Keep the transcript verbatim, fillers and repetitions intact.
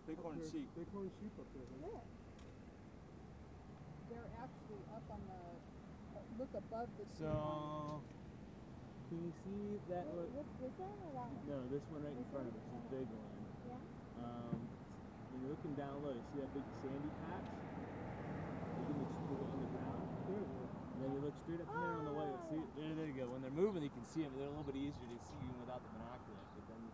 Bighorn sheep. Bighorn sheep up there. Yeah. They're actually up on the, uh, look above the tree. So, can you see that What, one? what, was that or that one? No, this one right in This front one? of us, this big one. Yeah. Um, when you're looking down low, you see that big sandy patch? You can look straight on the ground. And then you look straight up from there on the way. See, there, there you go. When they're moving, you can see them. They're a little bit easier to see even without the binoculars. But then